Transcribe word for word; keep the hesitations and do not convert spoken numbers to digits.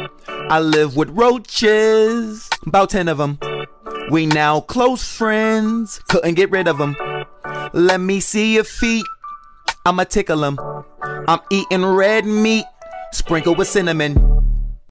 I live with roaches, about ten of them. We now close friends, couldn't get rid of them. Let me see your feet, I'ma tickle them. I'm eating red meat, sprinkled with cinnamon.